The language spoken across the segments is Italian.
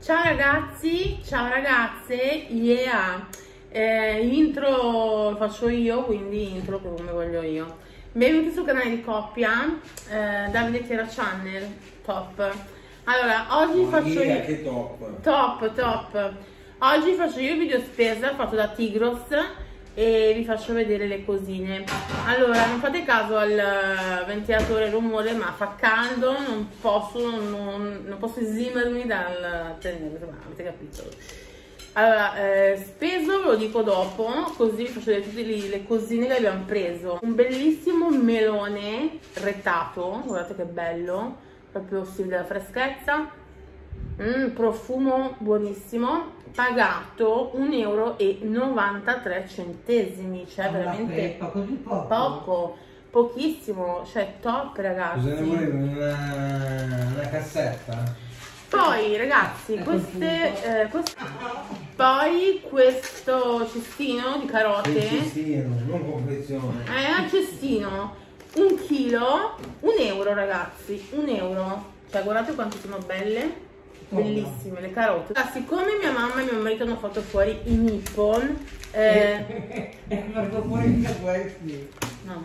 Ciao ragazzi, ciao ragazze, yeah. Intro faccio io, quindi intro come voglio io. Benvenuti sul canale di coppia, Davide Tera Channel, top. Allora, oggi faccio io... che top. Top. Oggi faccio io il video spesa fatto da Tigros e vi faccio vedere le cosine. Allora, non fate caso al ventilatore rumore, ma fa caldo, non posso esimermi dal tenere, avete capito? Allora, speso ve lo dico dopo, così vi faccio vedere tutte le cosine che abbiamo preso. Un bellissimo melone rettato, guardate che bello, proprio si vede la freschezza. Profumo buonissimo, pagato 1,93 €, cioè veramente pochissimo, cioè top ragazzi. Cosa ne volevo? Una cassetta? Poi ragazzi, poi questo cestino di carote, Cestino, non confezione. è un cestino, 1 chilo, €1 ragazzi, €1, cioè guardate quanto sono belle. Bellissime le carote. Siccome mia mamma e mio marito hanno fatto fuori i nippon, no,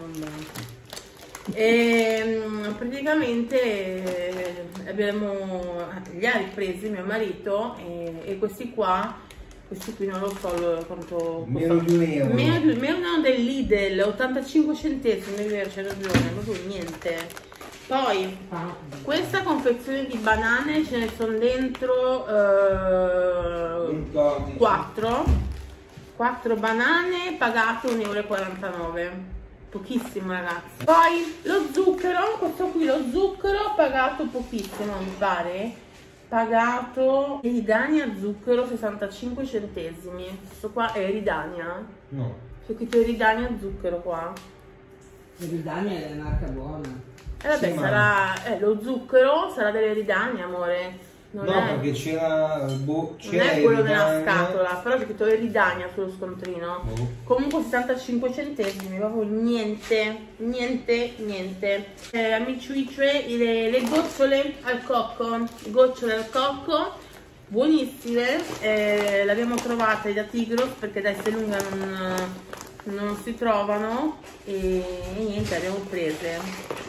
praticamente li ha ripresi mio marito e questi qui non lo so quanto meno di €1. meno del Lidl, 85 centesimi, è vero, c'è ragione, proprio niente. Poi questa confezione di banane, ce ne sono dentro 4 banane pagate 1,49 €, pochissimo ragazzi. Poi lo zucchero, questo qui lo zucchero pagato pochissimo, mi pare, pagato Eridania zucchero 65 centesimi. Questo qua è Eridania? No, c'è scritto Eridania zucchero qua. Eridania è una marca buona. Vabbè, sì, sarà lo zucchero sarà dell'Eridania, amore. Non no, è, perché c'era non è quello della scatola, però c'è scritto Eridania sullo scontrino. Comunque 65 centesimi, proprio niente. Amici, le gocciole al cocco, buonissime, le abbiamo trovate da Tigros perché da Esselunga non si trovano e niente, le abbiamo prese.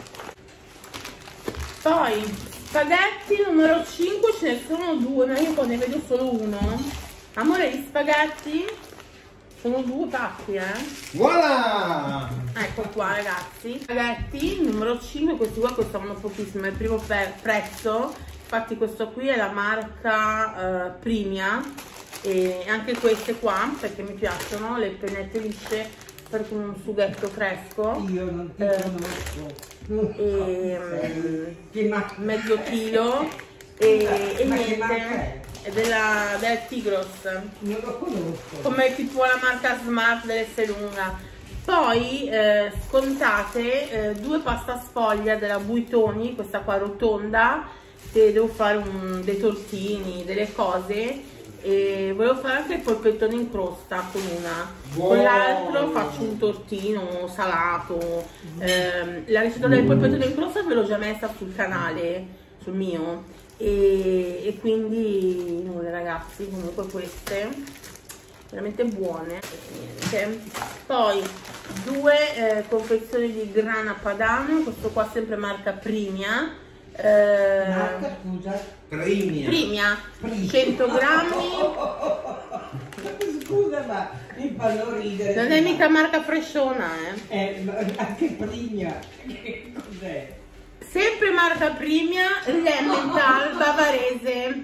Poi spaghetti numero 5, ce ne sono 2, ma io qua ne vedo solo uno. Amore, gli spaghetti sono 2 pacchi, voilà! Ecco qua ragazzi, spaghetti numero 5, questi qua costavano pochissimo, è il primo prezzo. Infatti questo qui è la marca Primia, e anche queste qua perché mi piacciono, le pennette lisce per un sughetto fresco. Io non ti conosco. Mezzo chilo e niente, è del Tigros, Non lo conosco. come tipo la marca Smart dell'Esselunga. Poi scontate 2 pasta sfoglia della Buitoni, questa qua rotonda, che devo fare dei tortini, delle cose, e volevo fare anche il polpettone in crosta con una, con l'altro faccio un tortino salato. La ricetta del polpettone in crosta ve l'ho già messa sul canale, sul mio, e quindi nulla ragazzi, comunque queste veramente buone. Niente. Poi 2 confezioni di grana padano, questo qua sempre marca Primia. Marca, scusa? Primia. 100 grammi. Scusa, ma mi fanno ridere. Non è mica marca fresciona, Anche Primia. Che cos'è? Sempre marca Primia, Lemmental bavarese.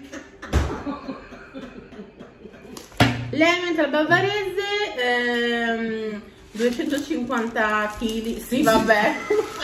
Lemmental bavarese, 250 kg, sì vabbè.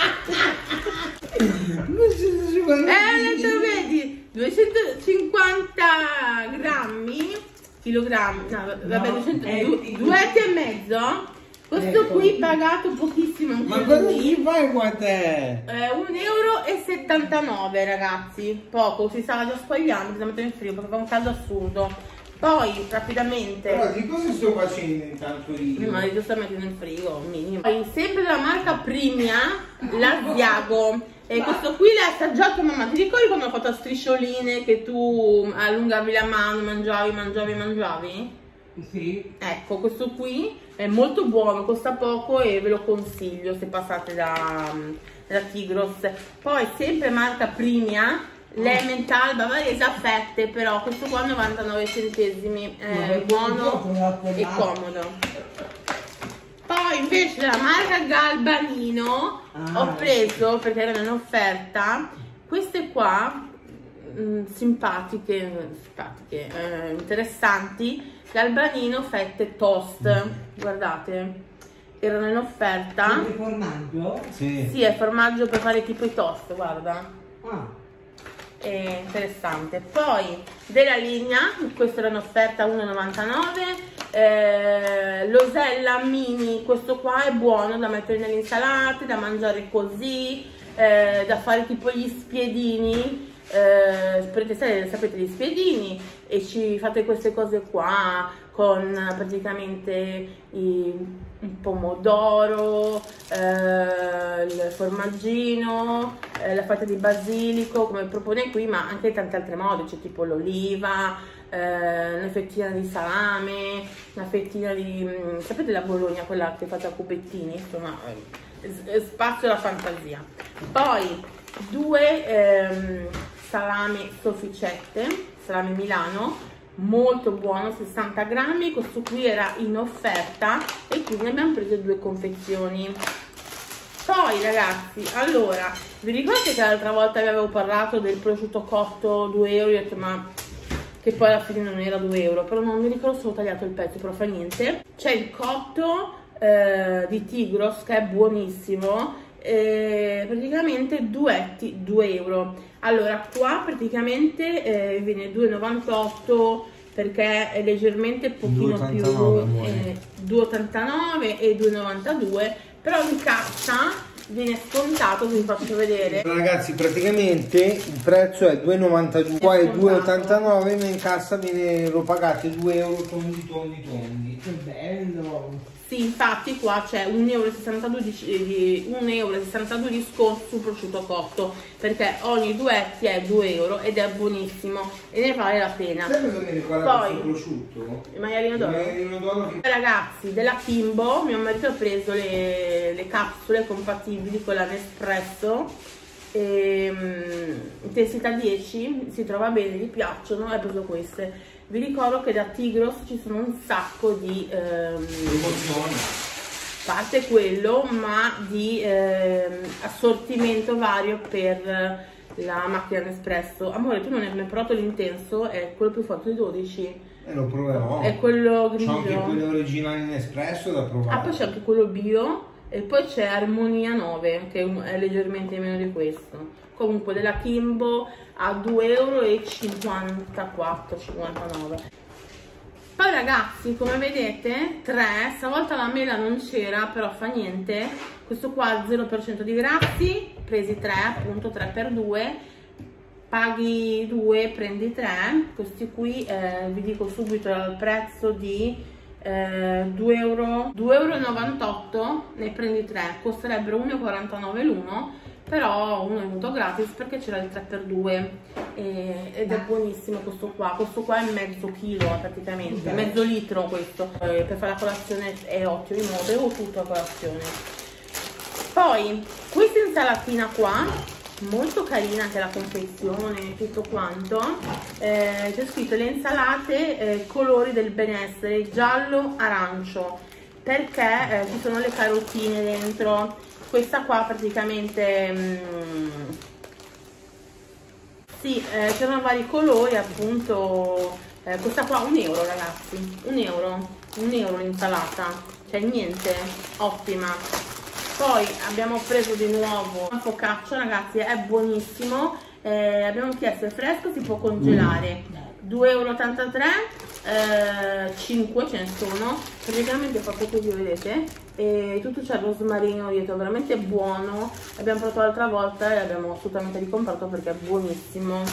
Vedi, 250 grammi, chilogrammi, no, vabbè, 2,5 €. Questo qui pagato pochissimo. Ma cosa ci fai qua te? 1,79 € ragazzi, poco, si stava già squagliando, bisogna mettere in frigo perché fa un caldo assurdo. Poi rapidamente, Però di cosa sto facendo intanto io? mio marito sta mettendo in frigo, minimo. Poi sempre della marca Primia, l'Asiago. E questo qui l'hai assaggiato, mamma? Ti ricordi quando ho fatto a striscioline che tu allungavi la mano, mangiavi? Sì. Ecco, questo qui è molto buono, costa poco e ve lo consiglio se passate da Tigros. Poi sempre marca Primia, l'Emmental Bavarese a fette, però questo qua 99 centesimi, è buono e comodo. Poi invece la marca Galbanino ho preso, perché erano in offerta, queste qua simpatiche, interessanti, Galbanino fette toast, guardate, erano in offerta. È formaggio? Sì. Sì, è formaggio per fare tipo i toast, guarda. È interessante. Poi della linea, questo era in offerta 1,99. L'Osella mini, questo qua è buono da mettere nelle insalate, da mangiare così, da fare tipo gli spiedini. Sapete gli spiedini, e ci fate queste cose qua con praticamente un pomodoro, il formaggino, la fetta di basilico come propone qui, ma anche tanti altri modi, c'è tipo l'oliva, una fettina di salame, una fettina di, sapete la Bologna, quella che fate a cubettini, insomma spazio alla fantasia. Poi due salami sofficette, salame Milano, molto buono, 60 grammi, questo qui era in offerta e quindi abbiamo preso 2 confezioni. Poi ragazzi, allora, vi ricordate che l'altra volta vi avevo parlato del prosciutto cotto 2 euro, io ho detto ma che poi alla fine non era 2 euro, però non mi ricordo se ho tagliato il pezzo, però fa niente. C'è il cotto di Tigros che è buonissimo, praticamente duetti 2 euro. Allora qua praticamente viene 2,98 perché è leggermente pochino 2,89 più, 2,89 e 2,92, però in cassa viene scontato, vi faccio vedere. Ragazzi, praticamente il prezzo è 2,92, qua è 2,89, ma in cassa lo pagate 2 euro tondi. Che bello! Sì, infatti qua c'è 1,62 euro di sconto sul prosciutto cotto, perché ogni duetti è 2 euro ed è buonissimo e ne vale la pena. Sai cosa mi ricorda Poi questo prosciutto? il maialino d'oro. Che... Ragazzi, della Kimbo mio marito ha preso le capsule compatibili con la Nespresso, intensità 10, si trova bene, gli piacciono, ha preso queste. Vi ricordo che da Tigros ci sono un sacco di promozioni, parte quello, ma di assortimento vario per la macchina Nespresso. Amore, tu non hai mai provato l'intenso? È quello più forte di 12. Lo proverò. È quello grigio. C'è anche quello originale Nespresso da provare. Ah, poi c'è anche quello bio e poi c'è Armonia 9 che è leggermente meno di questo. Comunque della Kimbo a 2,54 euro. Poi ragazzi, come vedete, 3, stavolta la mela non c'era, però fa niente. Questo qua 0% di grassi, presi 3, appunto 3 per 2, paghi 2, prendi 3. Questi qui vi dico subito il prezzo di 2,98 euro, ne prendi 3, costerebbero 1,49 l'uno, però uno è venuto gratis perché c'era il 3x2 ed è buonissimo questo qua è mezzo chilo praticamente, mezzo litro questo, per fare la colazione è ottimo, o tutto a colazione. Poi questa insalatina qua, molto carina anche la confezione, tutto quanto, c'è scritto le insalate colori del benessere, giallo arancio, perché ci sono le carotine dentro. Questa qua praticamente sì, c'erano vari colori appunto. Questa qua 1 euro ragazzi, 1 euro l'insalata, cioè niente, ottima. Poi abbiamo preso di nuovo un focaccia ragazzi, è buonissimo, abbiamo chiesto è fresco, si può congelare, 2,83 euro, 5 ce ne sono, praticamente è fatto così, vedete, e tutto c'è il rosmarino dietro, veramente buono. L'abbiamo provato l'altra volta e l'abbiamo assolutamente ricomprato perché è buonissimo.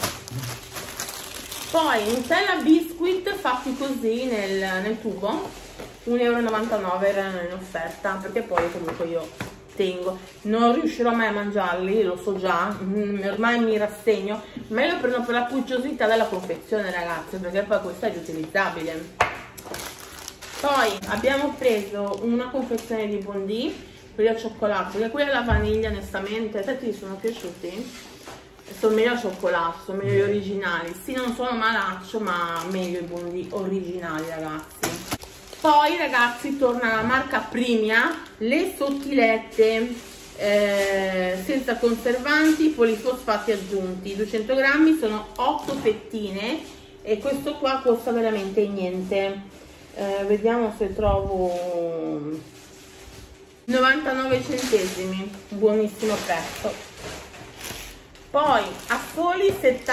Poi Nutella biscuit fatti così nel tubo, 1,99 euro, erano in offerta, perché poi comunque io tengo. Non riuscirò mai a mangiarli, lo so già, ormai mi rassegno, ma io lo prendo per la pucciosità della confezione, ragazzi, perché poi questa è riutilizzabile. Poi abbiamo preso una confezione di Bondi, quelli al cioccolato, perché quelli alla vaniglia onestamente, a te ti sono piaciuti? Sono meglio al cioccolato, sono meglio gli originali. Sì, non sono malaccio, ma meglio i Bondi originali, ragazzi. Poi, ragazzi, torna la marca Primia, le sottilette senza conservanti, polifosfati aggiunti. 200 grammi, sono 8 fettine e questo qua costa veramente niente. Vediamo se trovo 99 centesimi, buonissimo prezzo. Poi a soli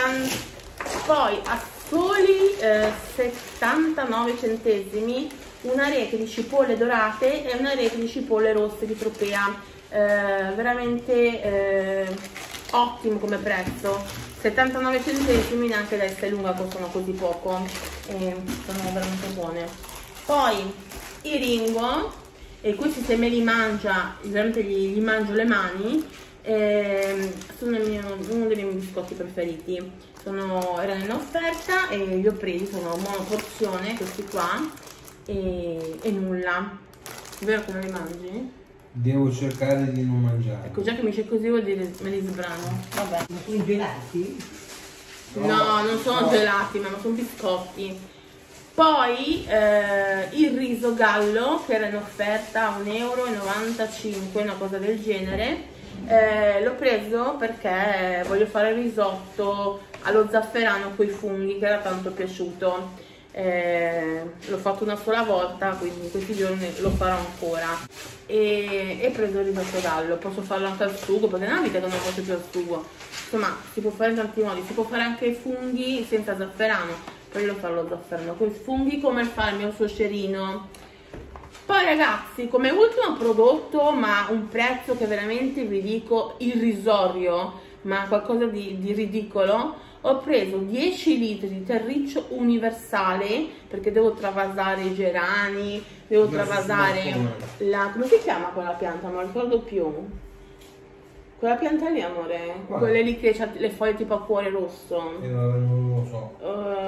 79 centesimi una rete di cipolle dorate e una rete di cipolle rosse di Tropea, veramente ottimo come prezzo. 79 centesimi, neanche da Esselunga costano così poco e sono veramente buone. Poi i Ringo, e questi se me li mangia, veramente gli mangio le mani. Sono uno dei miei biscotti preferiti, erano in offerta e li ho presi, sono monoporzione questi qua e nulla. Vero che non li mangi? Devo cercare di non mangiare. Ecco, già che mi dice così vuol dire me li sbrano. Vabbè. Ma sono gelati? No, non sono gelati, ma sono biscotti. Poi il riso gallo, che era in offerta a 1,95 €, una cosa del genere. L'ho preso perché voglio fare il risotto allo zafferano con i funghi, che era tanto piaciuto. L'ho fatto una sola volta, quindi in questi giorni lo farò ancora. E ho preso il risotto gallo. Posso farlo anche al sugo, perché è una vita che non faccio più al sugo. Insomma, si può fare in tanti modi. Si può fare anche i funghi senza zafferano, poi io lo farò allo zafferano con i funghi, come fa il mio suocerino. Poi, ragazzi, come ultimo prodotto, ma un prezzo che veramente vi dico irrisorio, ma qualcosa di ridicolo, ho preso 10 litri di terriccio universale, perché devo travasare i gerani, devo travasare la... come si chiama quella pianta? Non ricordo più. Quella pianta lì, amore? Quelle lì che ha le foglie tipo a cuore rosso. Non lo so.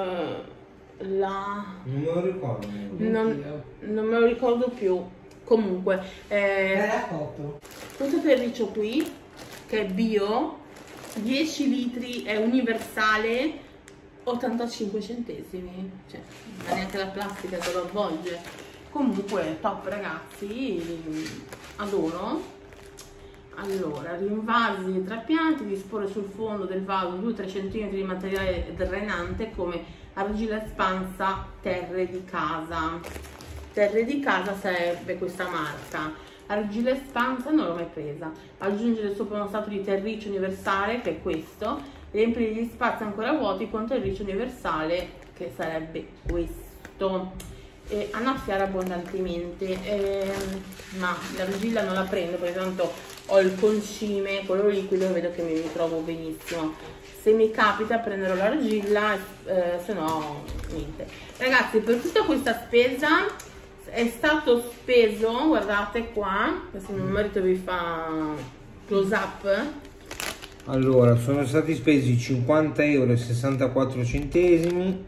Non me lo ricordo. Non me lo ricordo più. Comunque questo terriccio qui, che è bio, 10 litri, è universale, 85 centesimi, cioè non è neanche la plastica che lo avvolge. Comunque top, ragazzi, adoro. Allora, rinvasi e trapianti, disporre sul fondo del vaso 2-3 cm di materiale drenante come argilla espansa Terre di Casa. Terre di Casa sarebbe questa marca. Argilla espansa non l'ho mai presa. Aggiungere sopra uno strato di terriccio universale, che è questo, riempire gli spazi ancora vuoti con terriccio universale, che sarebbe questo. E annaffiare abbondantemente, ma l'argilla non la prendo perché tanto ho il concime, quello liquido, e vedo che mi trovo benissimo. Se mi capita prenderò l'argilla, se no niente. Ragazzi, per tutta questa spesa è stato speso, guardate qua, adesso mio marito vi fa close up. Allora, sono stati spesi 50,64 €.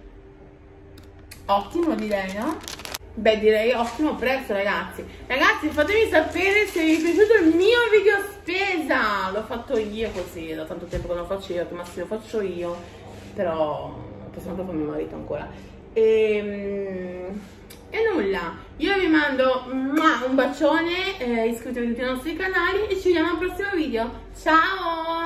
Ottimo, direi, no? Beh, direi ottimo prezzo, ragazzi. Ragazzi, fatemi sapere se vi è piaciuto il mio video spesa. L'ho fatto io così, da tanto tempo che non lo faccio io, ma se lo faccio io, però possiamo anche con mio marito ancora. E nulla, io vi mando un bacione, iscrivetevi a tutti i nostri canali e ci vediamo al prossimo video. Ciao!